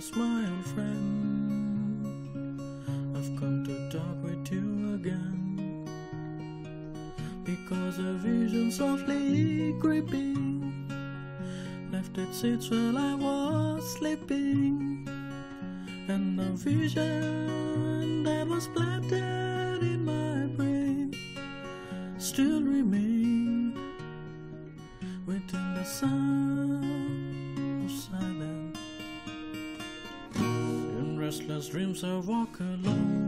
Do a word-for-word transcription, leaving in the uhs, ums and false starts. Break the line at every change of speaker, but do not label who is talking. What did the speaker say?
Brilliance, my old friend, I've come to talk with you again, because a vision softly creeping left its seats while I was sleeping, and a vision that was planted in my brain still remains within the sound of silence. In restless dreams I walk alone,